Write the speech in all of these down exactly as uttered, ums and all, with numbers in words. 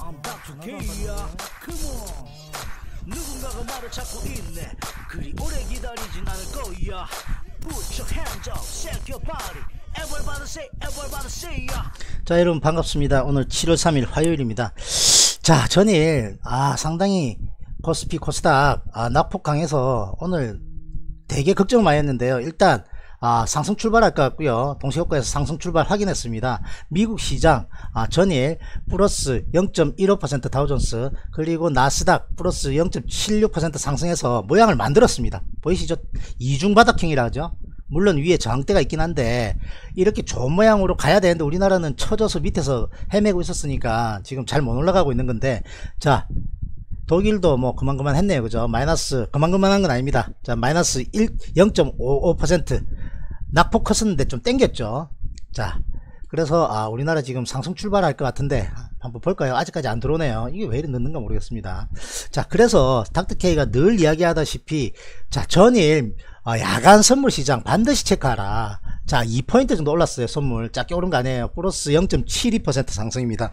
I'm 닥터 K야. Come on. 누군가가 나를 찾고 있네. 그리 오래 기다리진 않을 거야. Put your hands up, shake your body. Everybody say, everybody say ya. 자, 여러분 반갑습니다. 오늘 칠월 삼일 화요일입니다. 자, 전일 아 상당히 코스피 코스닥 아, 낙폭 강해서 오늘 되게 걱정 많이 했는데요. 일단 아, 상승 출발할 것 같고요. 동시효과에서 상승 출발 확인했습니다. 미국 시장 아, 전일 플러스 영 점 일오 퍼센트 다우존스, 그리고 나스닥 플러스 영 점 칠육 퍼센트 상승해서 모양을 만들었습니다. 보이시죠? 이중바닥형이라 하죠. 물론 위에 저항대가 있긴 한데 이렇게 좋은 모양으로 가야 되는데 우리나라는 처져서 밑에서 헤매고 있었으니까 지금 잘 못 올라가고 있는 건데, 자, 독일도 뭐 그만그만 했네요. 그죠? 마이너스 그만그만한 건 아닙니다. 자, 마이너스 영 점 오오 퍼센트 낙폭 컸었는데 좀 땡겼죠. 자, 그래서 아, 우리나라 지금 상승 출발할 것 같은데 한번 볼까요? 아직까지 안 들어오네요. 이게 왜 이리 늦는가 모르겠습니다. 자, 그래서 닥터K가 늘 이야기하다시피 자, 전일 어, 야간 선물 시장 반드시 체크하라. 자, 이 포인트 정도 올랐어요. 선물 작게 오른 거 아니에요. 플러스 영 점 칠이 퍼센트 상승입니다.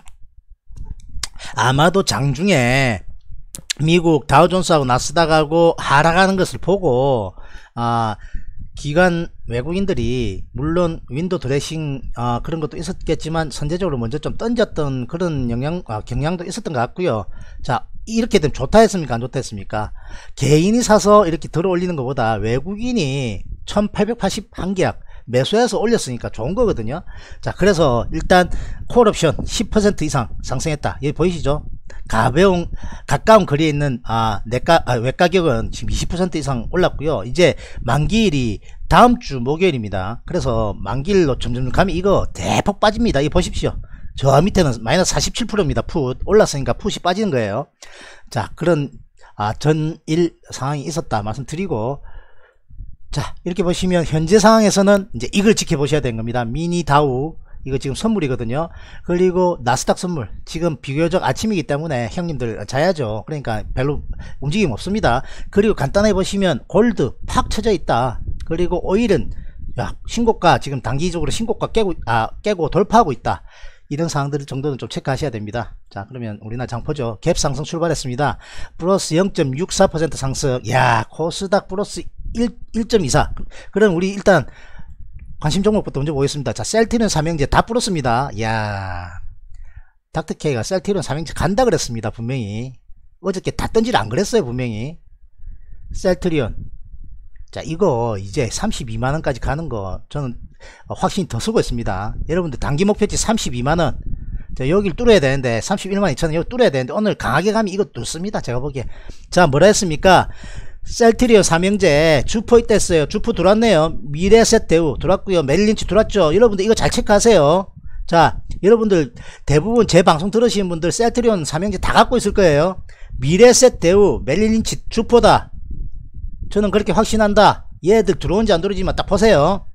아마도 장중에 미국 다우존스하고 나스닥하고 하락하는 것을 보고 아, 기관 외국인들이 물론 윈도 드레싱 아, 그런 것도 있었겠지만 선제적으로 먼저 좀 던졌던 그런 영향 아, 경향도 있었던 것 같고요. 자, 이렇게 되면 좋다 했습니까, 안 좋다 했습니까? 개인이 사서 이렇게 들어 올리는 것보다 외국인이 천팔백팔십일 계약 매수해서 올렸으니까 좋은 거거든요. 자, 그래서 일단 콜옵션 십 퍼센트 이상 상승했다. 여기 보이시죠? 가벼운 가까운 거리에 있는 아, 내가 아, 외가격은 지금 이십 퍼센트 이상 올랐고요. 이제 만기일이 다음 주 목요일입니다. 그래서 만기일로 점점 가면 이거 대폭 빠집니다. 이거 보십시오. 저 밑에는 마이너스 사십칠 퍼센트입니다. 풋 올랐으니까 풋이 빠지는 거예요. 자, 그런 아, 전일 상황이 있었다 말씀드리고, 자, 이렇게 보시면 현재 상황에서는 이제 이걸 지켜보셔야 되는 겁니다. 미니 다우 이거 지금 선물이거든요. 그리고 나스닥 선물 지금 비교적 아침이기 때문에 형님들 자야죠. 그러니까 별로 움직임 없습니다. 그리고 간단하게 보시면 골드 팍 쳐져 있다. 그리고 오일은 야, 신고가 지금 단기적으로 신고가 깨고 아 깨고 돌파하고 있다. 이런 사항들 정도는 좀 체크하셔야 됩니다. 자, 그러면 우리나라 장포죠. 갭 상승 출발했습니다. 플러스 영 점 육사 퍼센트 상승. 야, 코스닥 플러스 일 점 이사. 그럼 우리 일단 관심 종목부터 먼저 보겠습니다. 자, 셀트리온 삼형제 다 플러스입니다. 야, 닥터K가 셀트리온 삼형제 간다 그랬습니다. 분명히 어저께 다 던지라 안 그랬어요. 분명히 셀트리온. 자, 이거 이제 삼십이만원까지 가는 거 저는 확신이 더 쓰고 있습니다. 여러분들 단기 목표치 삼십이만원. 자, 여길 뚫어야 되는데 삼십일만 이천원 여기 뚫어야 되는데 오늘 강하게 가면 이거 뚫습니다. 제가 보기에. 자, 뭐라 했습니까? 셀트리온 삼형제 주포 있댔어요. 주포 들어왔네요. 미래셋 대우 들어왔고요. 메릴린치 들어왔죠. 여러분들 이거 잘 체크하세요. 자, 여러분들 대부분 제 방송 들으시는 분들 셀트리온 삼형제 다 갖고 있을 거예요. 미래셋 대우 메릴린치 주포다. 저는 그렇게 확신한다. 얘들 들어온지 안 들어오지만 딱 보세요.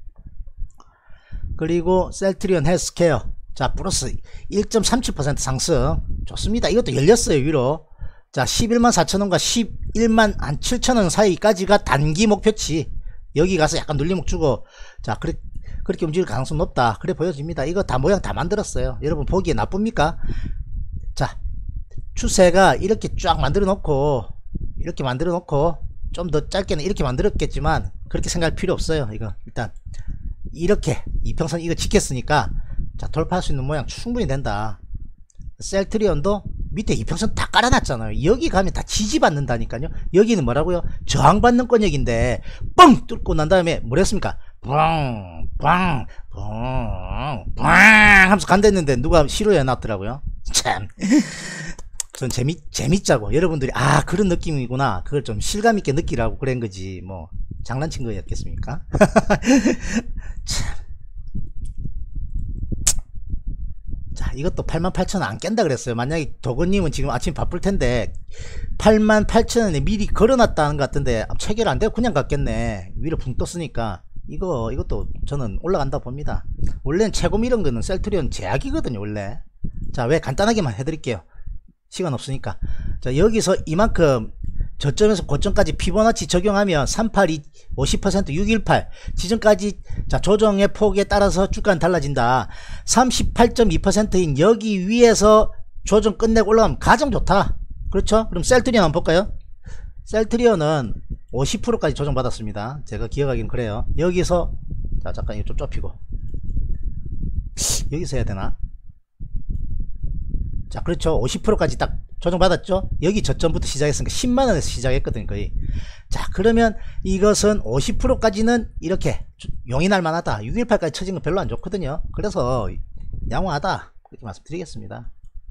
그리고 셀트리온 헬스케어 자, 플러스 일 점 삼칠 퍼센트 상승 좋습니다. 이것도 열렸어요. 위로. 자, 십일만 사천원과 십일만 칠천원 사이까지가 단기 목표치. 여기 가서 약간 눌림목 주고 자, 그래, 그렇게 움직일 가능성 높다. 그래 보여집니다. 이거 다 모양 다 만들었어요. 여러분 보기에 나쁩니까? 자, 추세가 이렇게 쫙 만들어 놓고 이렇게 만들어 놓고 좀 더 짧게는 이렇게 만들었겠지만 그렇게 생각할 필요 없어요. 이거 일단 이렇게 이평선 이거 지켰으니까 자, 돌파할 수 있는 모양 충분히 된다. 셀트리온도 밑에 이평선 다 깔아놨잖아요. 여기 가면 다 지지받는다니까요. 여기는 뭐라고요? 저항받는 권역인데 뻥 뚫고 난 다음에 뭐랬습니까? 뻥 뻥 뻥 뻥 하면서 간댔는데 누가 시로해 놨더라고요. 참, 전 재미 재밌자고 여러분들이 아 그런 느낌이구나 그걸 좀 실감있게 느끼라고 그런 거지 뭐 장난친 거였겠습니까? 참. 자, 이것도 팔만 팔천원 안 깬다 그랬어요. 만약에 도건님은 지금 아침 바쁠 텐데 팔만 팔천원에 미리 걸어놨다는 것 같은데 체결 안 되고 그냥 갔겠네. 위로 붕 떴으니까 이거 이것도 저는 올라간다 봅니다. 원래는 최고 미런 거는 셀트리온 제약이거든요. 원래. 자, 왜 간단하게만 해드릴게요. 시간 없으니까. 자, 여기서 이만큼 저점에서 고점까지 피보나치 적용하면 삼팔이 오십 퍼센트 육백십팔 지점까지 자 조정의 폭에 따라서 주가는 달라진다. 삼십팔 점 이 퍼센트인 여기 위에서 조정 끝내고 올라가면 가장 좋다. 그렇죠? 그럼 셀트리온 한번 볼까요? 셀트리온은 오십 퍼센트까지 조정받았습니다. 제가 기억하기는 그래요. 여기서 자 잠깐 이거 좀 좁히고 여기서 해야 되나? 자 그렇죠. 오십 퍼센트까지 딱 조정받았죠. 여기 저점부터 시작했으니까 십만원에서 시작했거든요 거의. 자 그러면 이것은 오십 퍼센트까지는 이렇게 용인할 만하다. 육일팔까지 쳐진 건 별로 안 좋거든요. 그래서 양호하다 그렇게 말씀드리겠습니다.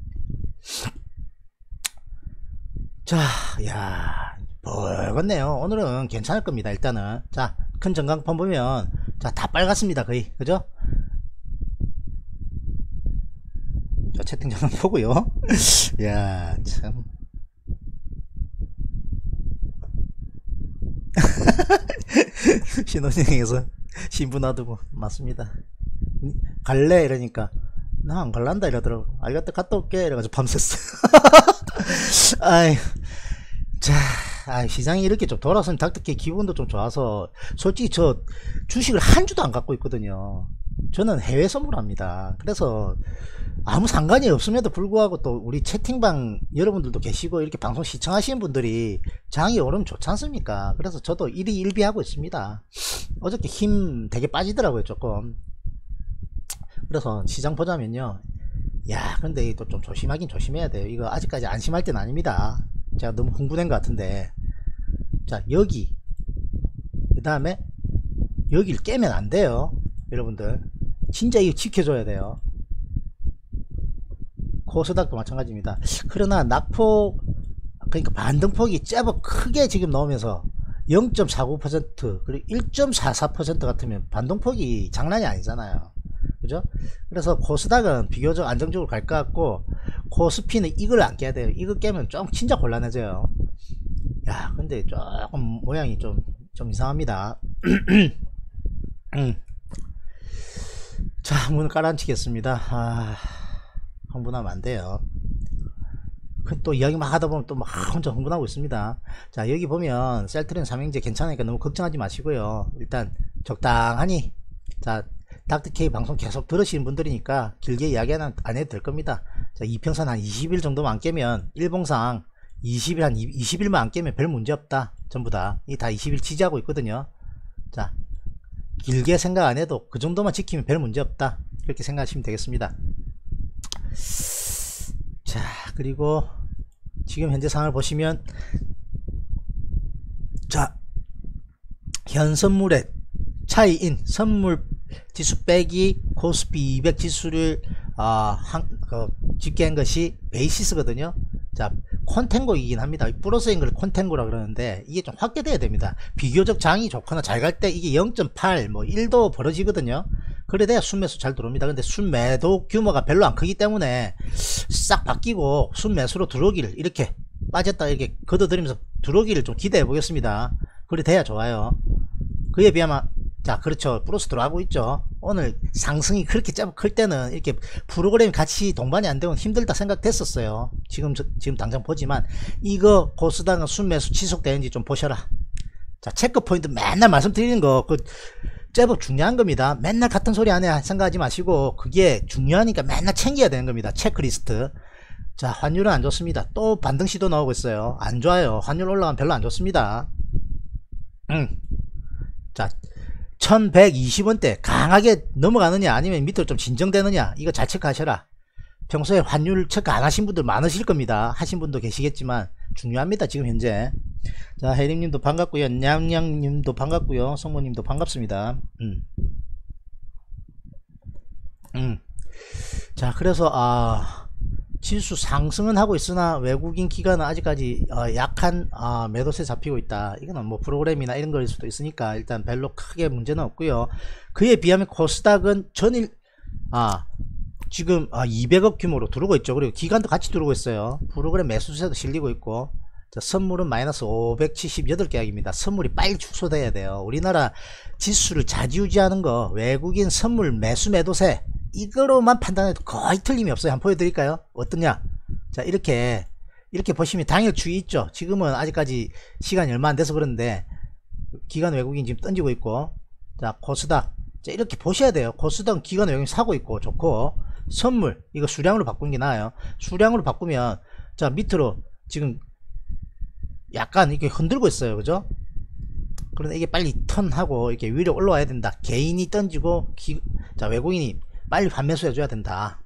자, 야, 벌겠네요. 오늘은 괜찮을 겁니다. 일단은 자, 큰 전광판 보면 자, 다 빨갛습니다. 거의 그죠? 자, 채팅창 보고요. 야, 참. 신혼여행에서 신부 놔두고 맞습니다. 갈래 이러니까 나 안 갈란다 이러더라고. 알겠다 갔다 올게 이래가지고 밤샜어. 아이, 자, 아, 시장이 이렇게 좀 돌아서면 닥터케이 기분도 좀 좋아서 솔직히 저 주식을 한 주도 안 갖고 있거든요. 저는 해외 선물합니다. 그래서 아무 상관이 없음에도 불구하고 또 우리 채팅방 여러분들도 계시고 이렇게 방송 시청하시는 분들이 장이 오르면 좋지 않습니까? 그래서 저도 일희일비하고 있습니다. 어저께 힘 되게 빠지더라고요 조금. 그래서 시장 보자면요, 야 근데 또 좀 조심하긴 조심해야 돼요. 이거 아직까지 안심할 때는 아닙니다. 제가 너무 흥분한 것 같은데, 자 여기 그 다음에 여기를 깨면 안 돼요 여러분들. 진짜 이거 지켜줘야 돼요. 코스닥도 마찬가지입니다. 그러나 낙폭, 그러니까 반등폭이 제법 크게 지금 나오면서 영 점 사구 퍼센트 그리고 일 점 사사 퍼센트 같으면 반등폭이 장난이 아니잖아요. 그죠? 그래서 코스닥은 비교적 안정적으로 갈 것 같고, 코스피는 이걸 안 깨야 돼요. 이거 깨면 좀 진짜 곤란해져요. 야 근데 조금 모양이 좀 좀 이상합니다. 음. 자 문을 깔아앉히겠습니다. 아, 흥분하면 안 돼요. 또 이야기 막 하다 보면 또 막 혼자 흥분하고 있습니다. 자 여기 보면 셀트리온 삼형제 괜찮으니까 너무 걱정하지 마시고요. 일단 적당하니, 자 닥터케이 방송 계속 들으시는 분들이니까 길게 이야기는 안 해도 될 겁니다. 자 이평선 한 이십 일 정도만 안 깨면, 일봉상 이십 일 한 이십 일만 안 깨면 별 문제 없다. 전부 다 이 다 이십 일 지지하고 있거든요. 자 길게 생각 안 해도 그 정도만 지키면 별 문제 없다. 그렇게 생각하시면 되겠습니다. 자 그리고 지금 현재 상황을 보시면, 자 현 선물의 차이인 선물 지수 빼기 코스피 이백 지수를 어, 한, 그, 집계한 것이 베이시스거든요. 자 콘텐고이긴 합니다. 플러스인 걸 콘텐고라 그러는데 이게 좀 확대돼야 됩니다. 비교적 장이 좋거나 잘 갈 때 이게 영 점 팔 뭐 일도 벌어지거든요. 그래야 순매수 잘 들어옵니다. 근데 순매도 규모가 별로 안 크기 때문에 싹 바뀌고 순매수로 들어오기를, 이렇게 빠졌다 이렇게 걷어들이면서 들어오기를 좀 기대해 보겠습니다. 그래 돼야 좋아요. 그에 비하면, 자 그렇죠, 플러스 들어가고 있죠. 오늘 상승이 그렇게 짜 클 때는 이렇게 프로그램이 같이 동반이 안 되면 힘들다 생각됐었어요. 지금 지금 당장 보지만 이거 코스닥은 순매수 지속되는지 좀 보셔라. 자 체크 포인트 맨날 말씀드리는 거 그 제법 중요한 겁니다. 맨날 같은 소리 안 해 생각하지 마시고, 그게 중요하니까 맨날 챙겨야 되는 겁니다. 체크리스트. 자 환율은 안 좋습니다. 또 반등 시도 나오고 있어요. 안 좋아요. 환율 올라가면 별로 안 좋습니다. 음. 자 천백이십 원대 강하게 넘어가느냐 아니면 밑으로 좀 진정되느냐, 이거 잘 체크하셔라. 평소에 환율 체크 안 하신 분들 많으실 겁니다. 하신 분도 계시겠지만 중요합니다 지금 현재. 자 혜림님도 반갑고요, 냥냥님도 반갑고요, 성모님도 반갑습니다. 음. 음. 자 그래서 아 지수 상승은 하고 있으나 외국인 기관은 아직까지 어, 약한 어, 매도세 잡히고 있다. 이거는 뭐 프로그램이나 이런 거일 수도 있으니까 일단 별로 크게 문제는 없고요. 그에 비하면 코스닥은 전일 아 지금 아, 이백억 규모로 들어오고 있죠. 그리고 기관도 같이 들어오고 있어요. 프로그램 매수세도 실리고 있고. 자, 선물은 마이너스 오백칠십팔 계약입니다. 선물이 빨리 축소돼야 돼요. 우리나라 지수를 좌지우지하는 거 외국인 선물 매수 매도세 이거로만 판단해도 거의 틀림이 없어요. 한번 보여드릴까요? 어떠냐? 자 이렇게 이렇게 보시면 당일 추이 있죠. 지금은 아직까지 시간이 얼마 안 돼서 그런데 기관 외국인 지금 던지고 있고, 자 코스닥 자 이렇게 보셔야 돼요. 코스닥은 기관 외국인 사고 있고 좋고, 선물 이거 수량으로 바꾸는 게 나아요. 수량으로 바꾸면 자 밑으로 지금 약간 이렇게 흔들고 있어요. 그죠? 그런데 이게 빨리 턴하고 이렇게 위로 올라와야 된다. 개인이 던지고 기, 자 외국인이 빨리 환매수 해줘야 된다.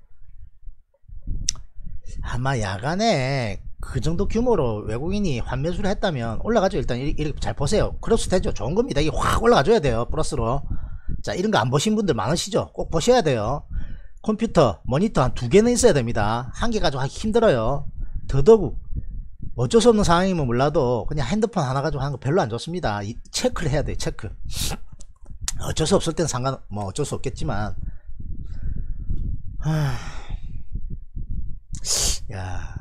아마 야간에 그 정도 규모로 외국인이 환매수를 했다면 올라가죠. 일단 이렇게, 이렇게 잘 보세요. 크로스 되죠. 좋은 겁니다. 이게 확 올라가줘야 돼요. 플러스로. 자 이런 거 안 보신 분들 많으시죠? 꼭 보셔야 돼요. 컴퓨터 모니터 한 두 개는 있어야 됩니다. 한 개 가지고 하기 힘들어요. 더더욱 어쩔 수 없는 상황이면 몰라도 그냥 핸드폰 하나 가지고 하는 거 별로 안 좋습니다. 이 체크를 해야 돼요. 체크. 어쩔 수 없을 땐 상관 뭐 어쩔 수 없겠지만 하... 야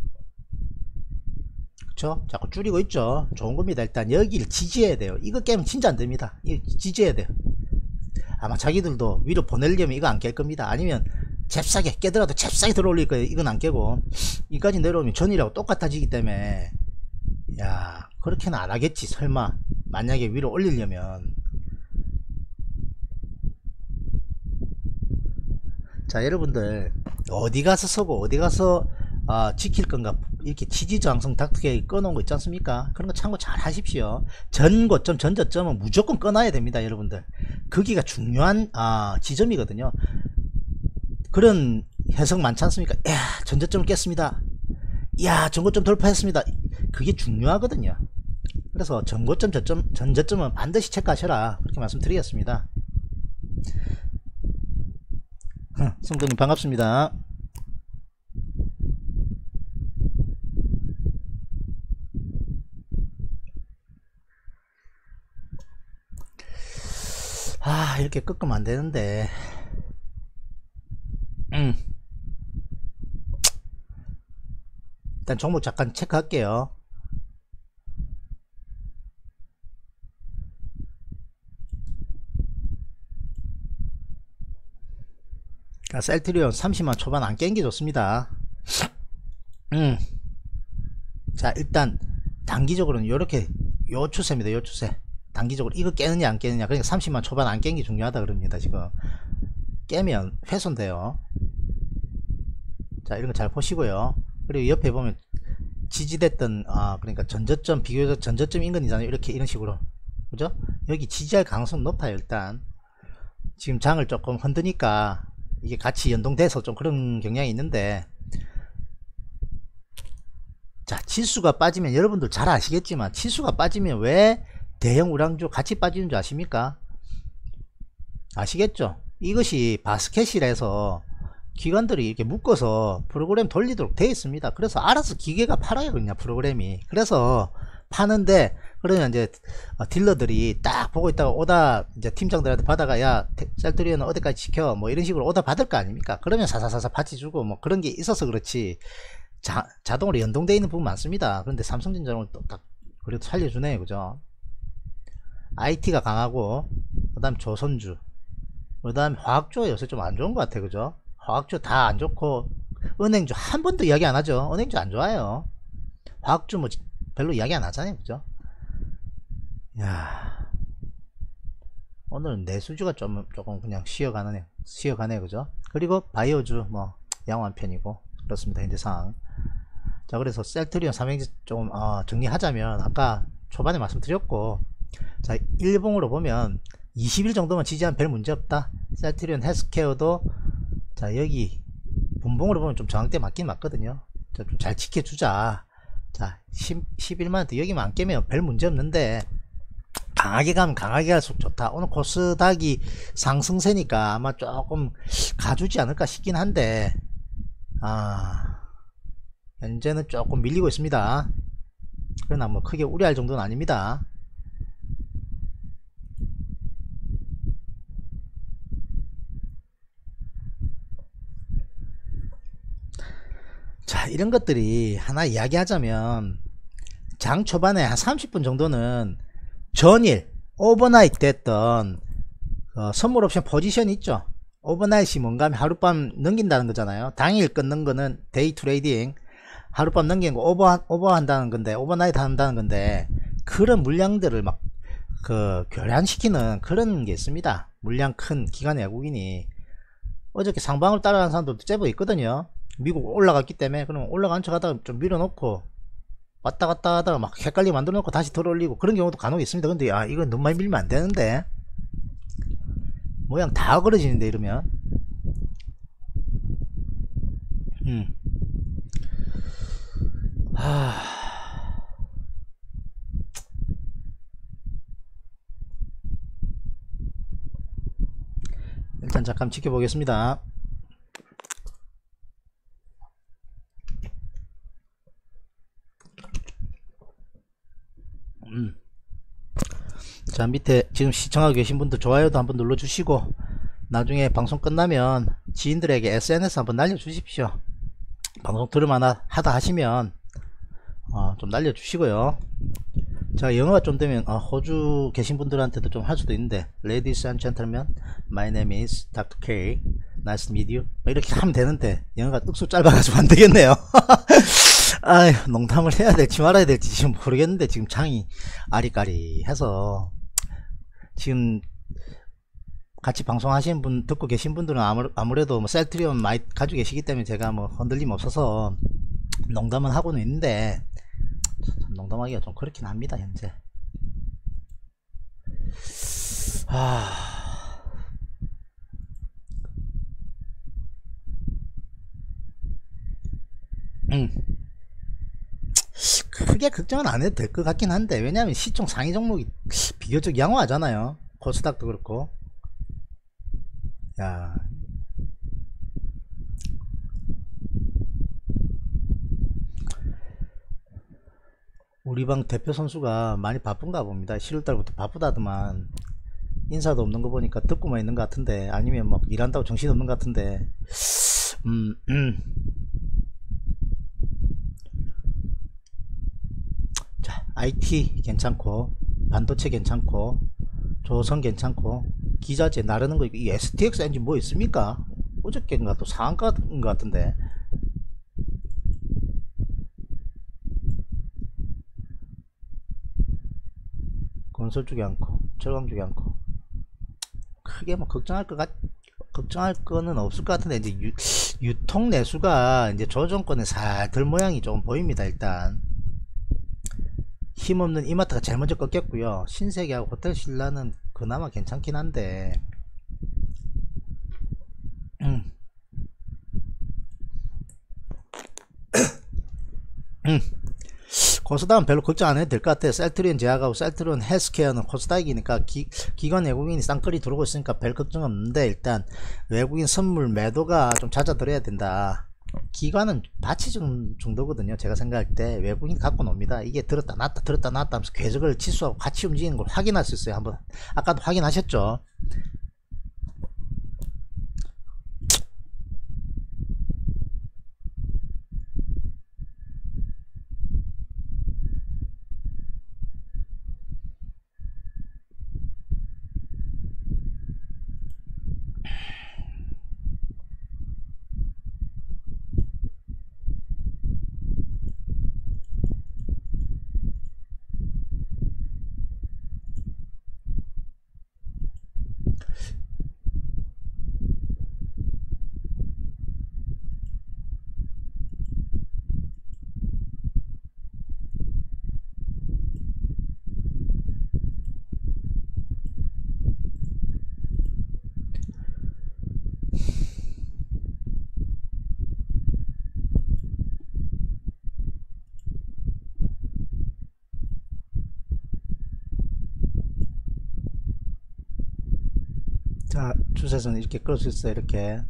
그쵸? 자꾸 줄이고 있죠. 좋은 겁니다. 일단 여기를 지지해야 돼요. 이거 깨면 진짜 안 됩니다. 이거 지지해야 돼요. 아마 자기들도 위로 보내려면 이거 안 깰 겁니다. 아니면 잽싸게 깨더라도 잽싸게 들어올릴 거예요. 이건 안 깨고 이까지 내려오면 전이라고 똑같아지기 때문에 야 그렇게는 안 하겠지. 설마 만약에 위로 올리려면. 자 여러분들 어디 가서 서고 어디 가서 어, 지킬 건가 이렇게 지지저항성 닥터게 꺼놓은 거 있지 않습니까? 그런 거 참고 잘 하십시오. 전고점 전저점은 무조건 꺼놔야 됩니다. 여러분들 거기가 중요한 아, 지점이거든요. 그런 해석 많지 않습니까? 야 전저점을 깼습니다. 야 전고점 돌파했습니다. 그게 중요하거든요. 그래서 전고점 저점 전저점은 반드시 체크하셔라 그렇게 말씀드리겠습니다. 성도님 반갑습니다. 아 이렇게 꺾으면 안되는데 음. 일단 종목 잠깐 체크할게요. 셀트리온 삼십만 초반 안 깬 게 좋습니다. 음. 자 일단 단기적으로는 요렇게 요 추세입니다. 요 추세 단기적으로 이거 깨느냐 안 깨느냐 그러니까 삼십만 초반 안 깬 게 중요하다 그럽니다. 지금 깨면 훼손돼요. 자 이런 거 잘 보시고요. 그리고 옆에 보면 지지됐던 아 그러니까 전저점 비교적 전저점 인근이잖아요. 이렇게 이런 식으로 그죠? 여기 지지할 가능성은 높아요. 일단 지금 장을 조금 흔드니까 이게 같이 연동돼서 좀 그런 경향이 있는데 자 지수가 빠지면 여러분들 잘 아시겠지만 지수가 빠지면 왜 대형 우량주 같이 빠지는 줄 아십니까? 아시겠죠? 이것이 바스켓이라서 기관들이 이렇게 묶어서 프로그램 돌리도록 되어 있습니다. 그래서 알아서 기계가 팔아요. 그냥 프로그램이. 그래서 파는데 그러면 이제 딜러들이 딱 보고 있다가 오다 이제 팀장들한테 받아가 야 셀트리온은 어디까지 지켜 뭐 이런 식으로 오다 받을 거 아닙니까? 그러면 사사사사 파티 주고 뭐 그런 게 있어서 그렇지 자, 자동으로 연동되어 있는 부분 많습니다. 그런데 삼성전자는 또 딱 그래도 살려주네요. 그죠? 아이티가 강하고 그 다음 조선주 그 다음에 화학주가 요새 좀 안 좋은 것 같아. 그죠? 화학주 다 안 좋고 은행주 한 번도 이야기 안 하죠. 은행주 안 좋아요. 화학주 뭐 별로 이야기 안 하잖아요. 그죠? 야 오늘은 내수주가 좀 조금 그냥 쉬어가네 쉬어가네. 그죠? 그리고 바이오주 뭐 양호한 편이고 그렇습니다. 현재 상황. 자 그래서 셀트리온 삼행지 조금 어, 정리하자면 아까 초반에 말씀드렸고 자 일봉으로 보면 이십 일 정도만 지지하면 별 문제 없다. 셀트리온 헬스케어도 자 여기 분봉으로 보면 좀 저항대 맞긴 맞거든요. 좀 잘 지켜주자. 자 십일만 원 여기만 안 깨면 별 문제 없는데 강하게 가면 강하게 갈수록 좋다. 오늘 코스닥이 상승세니까 아마 조금 가주지 않을까 싶긴 한데 아 현재는 조금 밀리고 있습니다. 그러나 뭐 크게 우려할 정도는 아닙니다. 자 이런 것들이 하나 이야기하자면 장 초반에 한 삼십 분 정도는 전일 오버나잇 됐던 어, 선물 옵션 포지션 있죠. 오버나잇이 뭔가 하면 하룻밤 넘긴다는 거잖아요. 당일 끊는 거는 데이 트레이딩 하룻밤 넘기는 거 오버, 오버한다는 건데 오버나잇 한다는 건데 그런 물량들을 막 그 교란시키는 그런 게 있습니다. 물량 큰 기관 외국인이 어저께 상방을 따라가는 사람들도 제법 있거든요. 미국 올라갔기 때문에. 그럼 올라간 척 하다가 좀 밀어놓고 왔다 갔다 하다가 막 헷갈리게 만들어 놓고 다시 들어올리고 그런 경우도 간혹 있습니다. 근데 야, 이건 너무 많이 밀면 안 되는데. 모양 다 어그러지는데 이러면. 음. 하... 일단 잠깐 지켜보겠습니다. 음. 자, 밑에 지금 시청하고 계신 분들 좋아요도 한번 눌러주시고 나중에 방송 끝나면 지인들에게 에스엔에스 한번 날려주십시오. 방송 들을만하다 하시면 어, 좀 날려주시고요. 자, 영어가 좀 되면 어, 호주 계신 분들한테도 좀 할 수도 있는데 Ladies and gentlemen, my name is 닥터 K. Nice to meet you. 이렇게 하면 되는데 영어가 뚝수 짧아가지고 안 되겠네요. 아휴, 농담을 해야 될지 말아야 될지 지금 모르겠는데 지금 장이 아리까리해서 지금 같이 방송하시는 분 듣고 계신 분들은 아무, 아무래도 뭐 셀트리온 많이 가지고 계시기 때문에 제가 뭐 흔들림 없어서 농담은 하고는 있는데 농담하기가 좀 그렇긴 합니다 현재. 아... 음. 크게 걱정은 안 해도 될 것 같긴 한데 왜냐면 시총 상위 종목이 비교적 양호하잖아요. 코스닥도 그렇고. 야, 우리 방 대표 선수가 많이 바쁜가 봅니다. 칠월달부터 바쁘다더만. 인사도 없는 거 보니까 듣고만 있는 것 같은데 아니면 막 일한다고 정신 없는 것 같은데. 음, 음. 자, 아이티 괜찮고 반도체 괜찮고 조선 괜찮고 기자재 나르는 거 이 에스티엑스 엔진 뭐 있습니까? 어저께인가 또 상한가인 것 같은데. 건설 쪽이 않고 철강 쪽이 않고 크게 뭐 걱정할 것 같, 걱정할 거는 없을 것 같은데 이제 유, 유통 내수가 이제 조정권에 살들 모양이 좀 보입니다. 일단 힘없는 이마트가 제일 먼저 꺾였고요. 신세계하고 호텔 신라는 그나마 괜찮긴 한데 음. 음. 코스닥은 별로 걱정 안 해도 될 것 같아요. 셀트리온 제약하고 셀트리온 헬스케어는 코스닥이니까 기, 기관 외국인이 쌍끌이 들어오고 있으니까 별 걱정 없는데 일단 외국인 선물 매도가 좀 잦아들어야 된다. 기관은 바치 정도거든요. 제가 생각할 때 외국인 갖고 놉니다. 이게 들었다 놨다 들었다 놨다 하면서 궤적을 치수하고 같이 움직이는 걸 확인할 수 있어요. 한번 아까도 확인하셨죠. 자, 추세선 이렇게 끌 수 있어요. 이렇게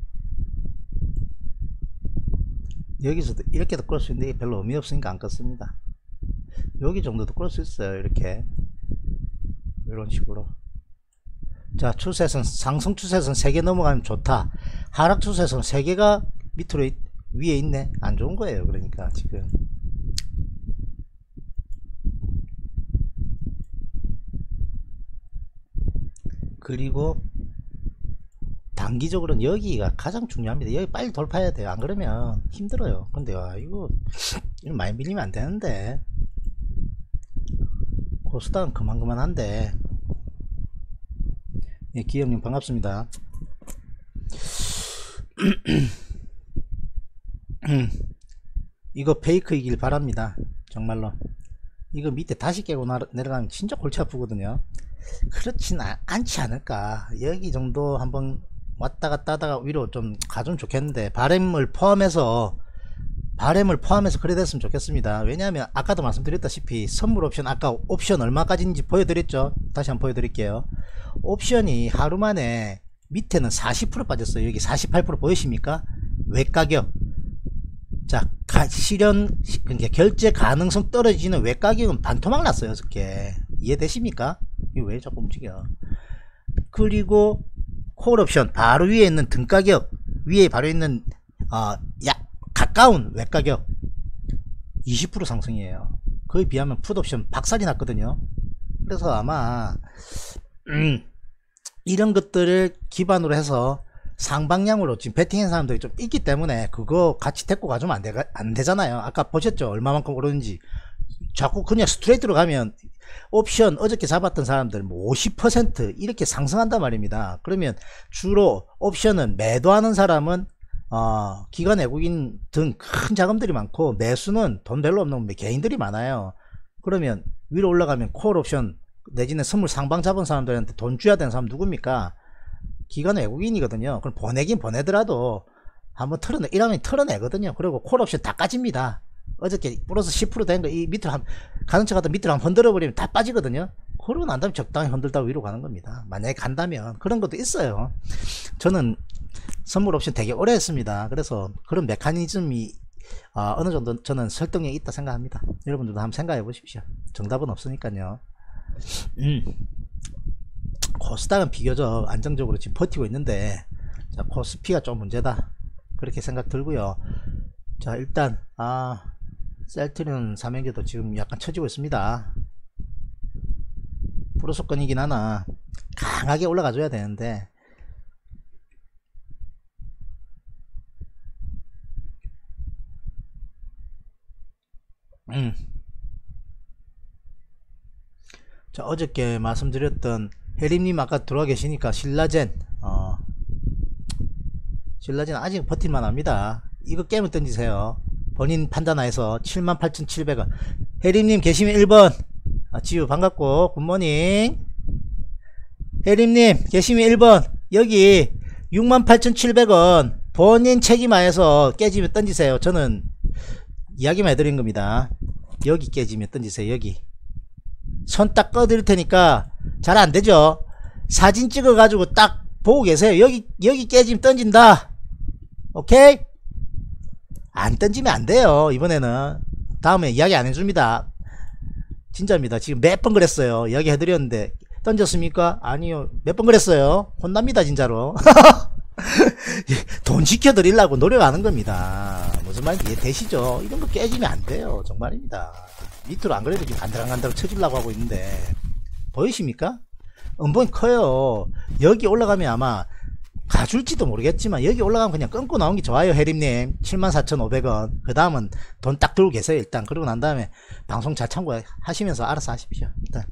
여기서도 이렇게도 끌 수 있는데 별로 의미 없으니까 안 껐습니다. 여기 정도도 끌 수 있어요. 이렇게 이런 식으로. 자, 추세선 상승 추세선 세 개 넘어가면 좋다. 하락 추세선 세 개가 밑으로 있, 위에 있네. 안 좋은 거예요. 그러니까 지금 그리고 단기적으로는 여기가 가장 중요합니다. 여기 빨리 돌파해야 돼요. 안 그러면 힘들어요. 근데 아, 이거 이거 많이 밀리면 안 되는데 코스닥은 이거 페이크이길 바랍니다. 정말로 이거 밑에 다시 깨고 내려가면 진짜 골치 아프거든요. 그렇진 아, 않지 않을까. 여기 정도 한번 왔다갔다 하다가 위로 좀 가주면 좋겠는데, 바램을 포함해서 바램을 포함해서 그래 됐으면 좋겠습니다. 왜냐하면 아까도 말씀드렸다시피 선물 옵션, 아까 옵션 얼마까지인지 보여드렸죠. 다시 한번 보여드릴게요. 옵션이 하루 만에 밑에는 사십 퍼센트 빠졌어요. 여기 사십팔 퍼센트 보이십니까? 외가격. 자, 가, 실현, 그러니까 결제 가능성 떨어지는 외가격은 반토막 났어요. 어저께. 이해되십니까? 이거 왜 자꾸 움직여? 그리고 콜 옵션 바로 위에 있는 등가격, 위에 바로 있는 어, 야, 가까운 외가격 이십 퍼센트 상승이에요. 그에 비하면 풋 옵션 박살이 났거든요. 그래서 아마 음, 이런 것들을 기반으로 해서 상방향으로 지금 베팅한 사람들이 좀 있기 때문에 그거 같이 데리고 가주면 안, 되, 안 되잖아요. 아까 보셨죠? 얼마만큼 오르는지. 자꾸 그냥 스트레이트로 가면 옵션 어저께 잡았던 사람들 뭐 오십 퍼센트 이렇게 상승한단 말입니다. 그러면 주로 옵션은 매도하는 사람은 어, 기관 외국인 등 큰 자금들이 많고, 매수는 돈 별로 없는 개인들이 많아요. 그러면 위로 올라가면 콜 옵션 내지는 선물 상방 잡은 사람들한테 돈 줘야 되는 사람 누굽니까? 기관 외국인이거든요. 그럼 보내긴 보내더라도 한번 털어내, 이러면 털어내거든요. 그리고 콜 옵션 다 까집니다. 어저께 플러스 십 퍼센트 된 거 이 밑으로 한, 가는 척 하다 밑으로 한번 흔들어 버리면 다 빠지거든요. 그러고 난 다음에 적당히 흔들다가 위로 가는 겁니다. 만약에 간다면. 그런 것도 있어요. 저는 선물 옵션 되게 오래 했습니다. 그래서 그런 메커니즘이 어, 어느 정도 저는 설득력이 있다 생각합니다. 여러분들도 한번 생각해 보십시오. 정답은 없으니까요. 음. 코스닥은 비교적 안정적으로 지금 버티고 있는데, 자, 코스피가 좀 문제다, 그렇게 생각 들고요. 자, 일단 아 셀트리온 삼행제도 지금 약간 처지고 있습니다. 불호소권이긴 하나 강하게 올라가 줘야 되는데, 음. 자, 어저께 말씀드렸던 혜림님 아까 들어와 계시니까 신라젠, 어, 신라젠 아직 버틸만 합니다. 이거 깨면 던지세요. 본인 판단하에서 칠만 팔천칠백 원. 혜림님 계시면 일 번. 아, 지우 반갑고 굿모닝. 혜림님 계시면 일 번. 여기 육만 팔천칠백 원 본인 책임하에서 깨지면 던지세요. 저는 이야기만 해드린 겁니다. 여기 깨지면 던지세요. 여기 손 딱 꺼드릴 테니까 잘 안되죠? 사진 찍어 가지고 딱 보고 계세요. 여기 여기 깨지면 던진다. 오케이? 안 던지면 안 돼요. 이번에는 다음에 이야기 안 해줍니다. 진짜입니다. 지금 몇 번 그랬어요. 이야기 해드렸는데 던졌습니까? 아니요. 몇 번 그랬어요. 혼납니다 진짜로. 돈 지켜드리려고 노력하는 겁니다. 무슨 말인지 이해되시죠? 이런 거 깨지면 안 돼요. 정말입니다. 밑으로 안 그래도 지금 간다랑간다랑 쳐주려고 하고 있는데 보이십니까? 음봉이 커요. 여기 올라가면 아마 가줄지도 모르겠지만 여기 올라가면 그냥 끊고 나온 게 좋아요. 혜림님 칠만 사천오백 원. 그 다음은 돈 딱 들고 계세요. 일단 그러고 난 다음에 방송 잘 참고하시면서 알아서 하십시오. 일단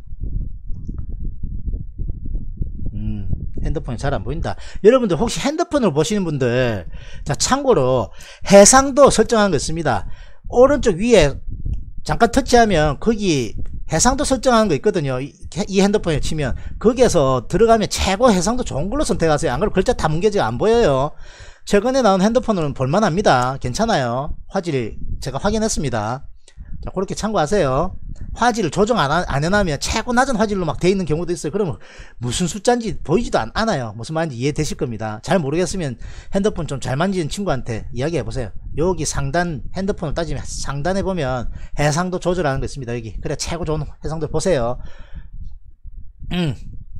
음, 핸드폰이 잘 안 보인다. 여러분들 혹시 핸드폰으로 보시는 분들, 자, 참고로 해상도 설정한 거 있습니다. 오른쪽 위에 잠깐 터치하면 거기 해상도 설정하는 거 있거든요. 이, 이 핸드폰에 치면 거기에서 들어가면 최고 해상도 좋은 걸로 선택하세요. 안 그러면 글자 다 뭉개져 안 보여요. 최근에 나온 핸드폰은 볼만합니다. 괜찮아요. 화질 제가 확인했습니다. 자, 그렇게 참고하세요. 화질을 조정 안, 안 해놓으면 최고 낮은 화질로 막 돼 있는 경우도 있어요. 그러면 무슨 숫자인지 보이지도 않, 않아요. 무슨 말인지 이해되실 겁니다. 잘 모르겠으면 핸드폰 좀 잘 만지는 친구한테 이야기해 보세요. 여기 상단 핸드폰을 따지면 상단에 보면 해상도 조절하는 거 있습니다. 여기 그래 최고 좋은 해상도 보세요. 음.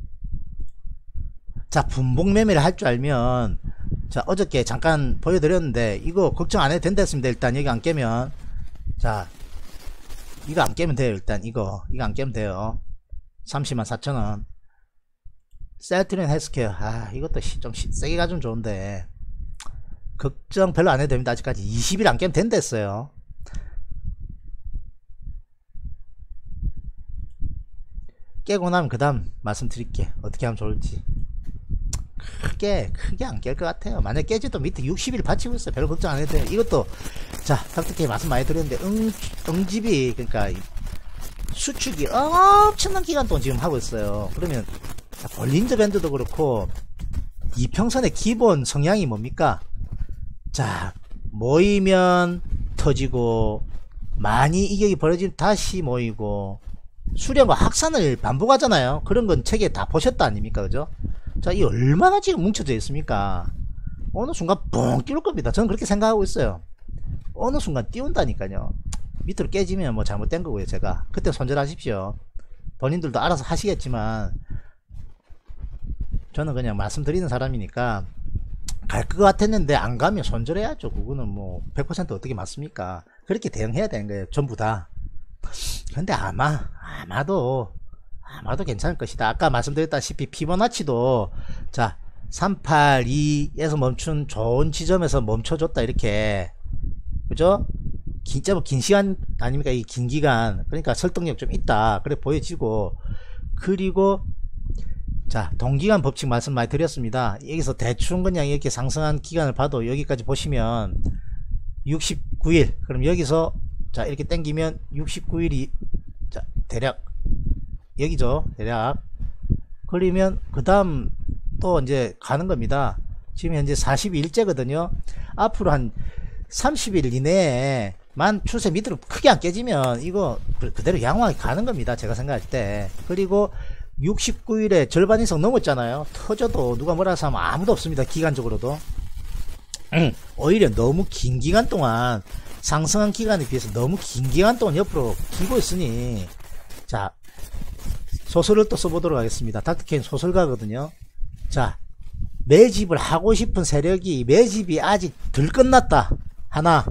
자, 분봉 매매를 할 줄 알면, 자, 어저께 잠깐 보여드렸는데 이거 걱정 안 해도 된다 했습니다. 일단 여기 안 깨면, 자, 이거 안 깨면 돼요. 일단 이거 이거 안 깨면 돼요. 삼십만 사천 원. 셀트리온 헬스케어, 아 이것도 좀 세게 가주면 좋은데 걱정 별로 안 해도 됩니다. 아직까지 이십 일 안 깨면 된다 했어요. 깨고 나면 그 다음 말씀드릴게 어떻게 하면 좋을지. 크게 크게 안 깰 것 같아요. 만약 깨져도 밑에 육십 일 받치고 있어요. 별로 걱정 안 해도 돼요. 이것도 자 닥터케이 말씀 많이 드렸는데 응, 응집이 그러니까 수축이 엄청난 기간 동안 지금 하고 있어요. 그러면 볼린저 밴드도 그렇고 이평선의 기본 성향이 뭡니까? 자 모이면 터지고 많이 이격이 벌어지면 다시 모이고 수령과 확산을 반복하잖아요. 그런 건 책에 다 보셨다 아닙니까? 그죠? 자, 이 얼마나 지금 뭉쳐져 있습니까? 어느 순간 뻥 띄울 겁니다. 저는 그렇게 생각하고 있어요. 어느 순간 띄운다니까요. 밑으로 깨지면 뭐 잘못된 거고요. 제가 그때 손절하십시오. 본인들도 알아서 하시겠지만 저는 그냥 말씀드리는 사람이니까 갈 것 같았는데 안 가면 손절해야죠. 그거는 뭐 백 퍼센트 어떻게 맞습니까? 그렇게 대응해야 되는 거예요. 전부 다. 근데 아마 아마도 아마도 괜찮을 것이다. 아까 말씀드렸다시피 피보나치도 자 삼백팔십이에서 멈춘 좋은 지점에서 멈춰줬다 이렇게 그죠? 진짜 뭐 긴 시간 아닙니까? 이 긴 기간 그러니까 설득력 좀 있다 그래 보여지고 그리고 자 동기간 법칙 말씀 많이 드렸습니다. 여기서 대충 그냥 이렇게 상승한 기간을 봐도 여기까지 보시면 육십구 일 그럼 여기서 자 이렇게 당기면 육십구 일이 자 대략 여기죠. 대략 그러면 그 다음 또 이제 가는 겁니다. 지금 현재 사십 일째거든요. 앞으로 한 삼십 일 이내에 만 추세 밑으로 크게 안 깨지면 이거 그대로 양호하게 가는 겁니다. 제가 생각할 때. 그리고 육십구 일에 절반 이상 넘었잖아요. 터져도 누가 뭐라 해서 하면 아무도 없습니다. 기간적으로도. 음, 오히려 너무 긴 기간 동안 상승한 기간에 비해서 너무 긴 기간 동안 옆으로 기고 있으니 자 소설을 또 써보도록 하겠습니다. 닥터케인 소설가거든요. 자 매집을 하고 싶은 세력이 매집이 아직 덜 끝났다 하나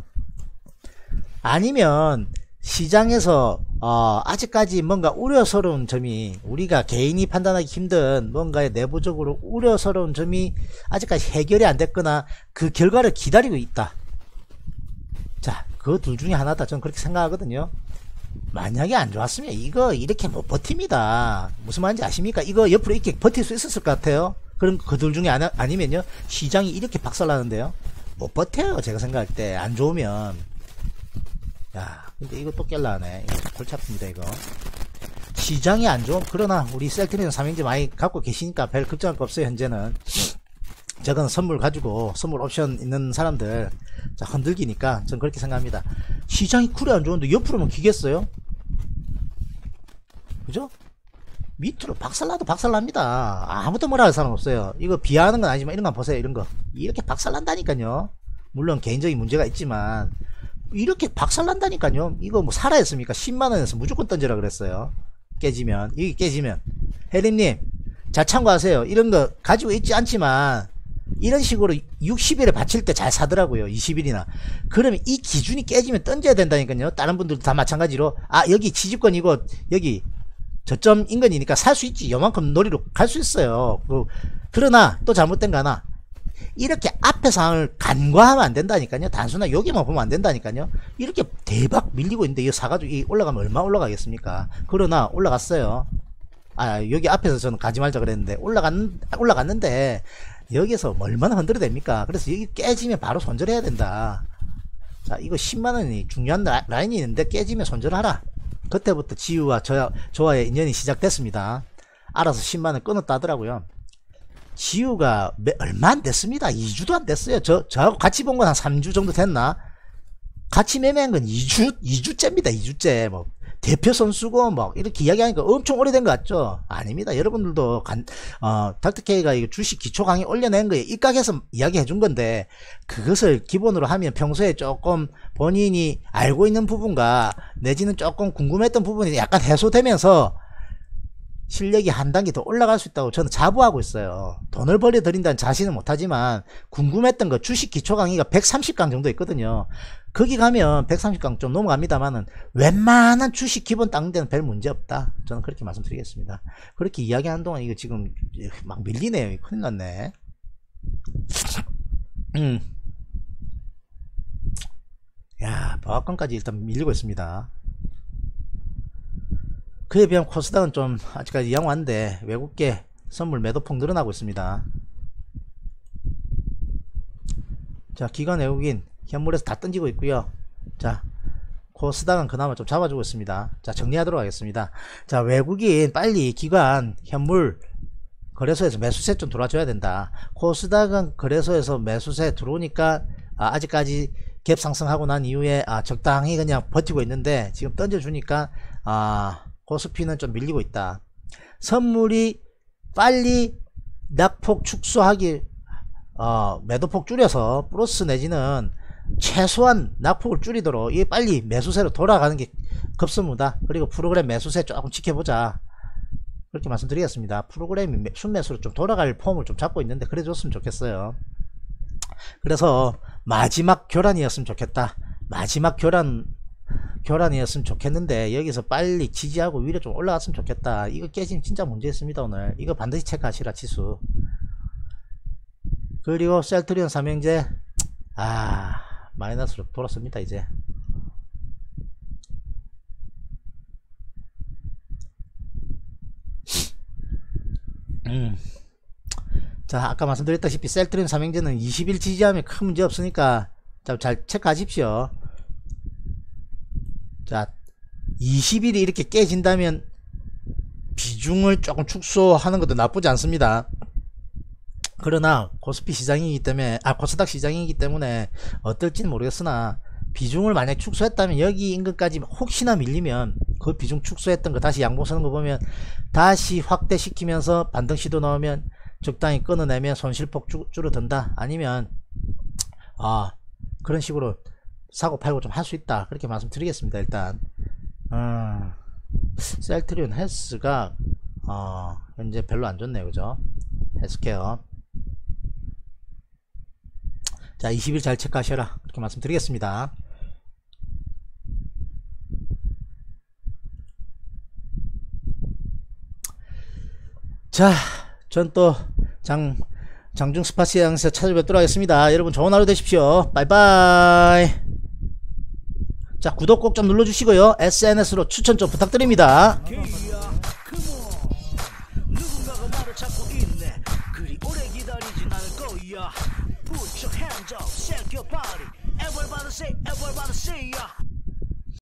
아니면 시장에서 어, 아직까지 뭔가 우려스러운 점이 우리가 개인이 판단하기 힘든 뭔가의 내부적으로 우려스러운 점이 아직까지 해결이 안 됐거나 그 결과를 기다리고 있다. 자, 그 둘 중에 하나다. 저는 그렇게 생각하거든요. 만약에 안 좋았으면 이거 이렇게 못 버팁니다. 무슨 말인지 아십니까? 이거 옆으로 이렇게 버틸 수 있었을 것 같아요. 그럼 그 둘 중에 아니, 아니면요 시장이 이렇게 박살나는데요 못 버텨요. 제가 생각할 때 안 좋으면. 야 근데 이거 또 깰라네. 이거 골치 아픕니다 이거. 시장이 안 좋음. 그러나 우리 셀트리온 삼형제 많이 갖고 계시니까 별 걱정할 거 없어요. 현재는 저건 선물 가지고 선물 옵션 있는 사람들 자 흔들기니까 전 그렇게 생각합니다. 시장이 쿨이 안 좋은데 옆으로만 기겠어요? 그죠? 밑으로 박살나도 박살납니다. 아무도 뭐라 할 사람 없어요. 이거 비하하는 건 아니지만 이런 거 보세요. 이런 거 이렇게 박살난다니까요. 물론 개인적인 문제가 있지만 이렇게 박살난다니까요. 이거 뭐 살아 있습니까? 십만 원에서 무조건 던져라 그랬어요. 깨지면 이게 깨지면 혜림님 잘 참고하세요. 이런 거 가지고 있지 않지만 이런 식으로 육십 일에 받칠 때 잘 사더라고요. 이십 일이나. 그러면 이 기준이 깨지면 던져야 된다니까요. 다른 분들도 다 마찬가지로 아 여기 지지권이고 여기 저점 인근이니까 살 수 있지. 요만큼 놀이로 갈 수 있어요. 그, 그러나 또 잘못된 거 하나 이렇게 앞에 상황을 간과하면 안 된다니까요. 단순한 여기만 보면 안 된다니까요. 이렇게 대박 밀리고 있는데 이거 사가지고 이 올라가면 얼마 올라가겠습니까? 그러나 올라갔어요. 아 여기 앞에서 저는 가지 말자 그랬는데 올라갔, 올라갔는데 여기서 얼마나 흔들어 됩니까? 그래서 여기 깨지면 바로 손절해야 된다. 자 이거 십만 원이 중요한 라, 라인이 있는데 깨지면 손절하라. 그때부터 지우와 저, 저와의 인연이 시작됐습니다. 알아서 십만 원 끊었다 하더라고요. 지우가 매, 얼마 안 됐습니다. 이 주도 안 됐어요. 저, 저하고 같이 본 건 한 삼 주 정도 됐나? 같이 매매한 건 이 주, 이 주째입니다. 이 주째. 뭐, 대표 선수고, 뭐, 이렇게 이야기하니까 엄청 오래된 것 같죠? 아닙니다. 여러분들도 간, 어, 닥터케이가 이거 주식 기초 강의 올려낸 거에 입각해서 이야기해 준 건데, 그것을 기본으로 하면 평소에 조금 본인이 알고 있는 부분과 내지는 조금 궁금했던 부분이 약간 해소되면서 실력이 한 단계 더 올라갈 수 있다고 저는 자부하고 있어요. 돈을 벌여 드린다는 자신은 못하지만 궁금했던 거 주식 기초 강의가 백삼십 강 정도 있거든요. 거기 가면 백삼십 강 좀 넘어갑니다만은 웬만한 주식 기본 닦는 데는 별 문제 없다. 저는 그렇게 말씀드리겠습니다. 그렇게 이야기하는 동안 이거 지금 막 밀리네요. 큰일 났네. 음. 야, 보합권까지 일단 밀리고 있습니다. 그에 비하면 코스닥은 좀 아직까지 양호한데 외국계 선물 매도폭 늘어나고 있습니다. 자, 기관 외국인 현물에서 다 던지고 있고요. 자, 코스닥은 그나마 좀 잡아주고 있습니다. 자, 정리하도록 하겠습니다. 자, 외국인 빨리 기관 현물 거래소에서 매수세 좀 들어와줘야 된다. 코스닥은 거래소에서 매수세 들어오니까 아, 아직까지 갭 상승하고 난 이후에 아, 적당히 그냥 버티고 있는데 지금 던져주니까 아, 코스피는 좀 밀리고 있다. 선물이 빨리 낙폭 축소하기 어, 매도폭 줄여서 플러스 내지는 최소한 낙폭을 줄이도록 이게 빨리 매수세로 돌아가는 게 급선무다. 그리고 프로그램 매수세 조금 지켜보자, 그렇게 말씀드리겠습니다. 프로그램이 순매수로 좀 돌아갈 폼을 좀 잡고 있는데 그래 줬으면 좋겠어요. 그래서 마지막 교란이었으면 좋겠다. 마지막 교란 교란이었으면 좋겠는데 여기서 빨리 지지하고 위로 좀 올라갔으면 좋겠다. 이거 깨지면 진짜 문제 있습니다. 오늘 이거 반드시 체크하시라. 지수. 그리고 셀트리온 삼형제 아 마이너스로 돌았습니다. 이제 음. 자, 아까 말씀드렸다시피 셀트리온 삼형제는 이십 일 지지하면 큰 문제 없으니까 잘 체크하십시오. 자, 이십 일이 이렇게 깨진다면 비중을 조금 축소하는 것도 나쁘지 않습니다. 그러나 코스피 시장이기 때문에 아 코스닥 시장이기 때문에 어떨지는 모르겠으나 비중을 만약 축소했다면 여기 인근까지 혹시나 밀리면 그 비중 축소했던 거 다시 양봉 서는 거 보면 다시 확대시키면서 반등 시도 나오면 적당히 끊어내면 손실폭 줄, 줄어든다. 아니면 아 그런 식으로 사고 팔고 좀 할 수 있다. 그렇게 말씀드리겠습니다. 일단 음, 셀트리온 헬스가 어, 현재 별로 안 좋네요. 그죠? 헬스케어. 자, 이십 일 잘 체크하셔라. 그렇게 말씀드리겠습니다. 자, 전 또 장, 장중 스파시 양에서 찾아뵙도록 하겠습니다. 여러분 좋은 하루 되십시오. 바이바이. 자, 구독 꼭 좀 눌러주시고요. 에스엔에스로 추천 좀 부탁드립니다. 누군가가 나를 찾고 있네. 그리 오래 기다리진 않을 거야. Put your hands up, shake your body. Everybody say, everybody say, yeah.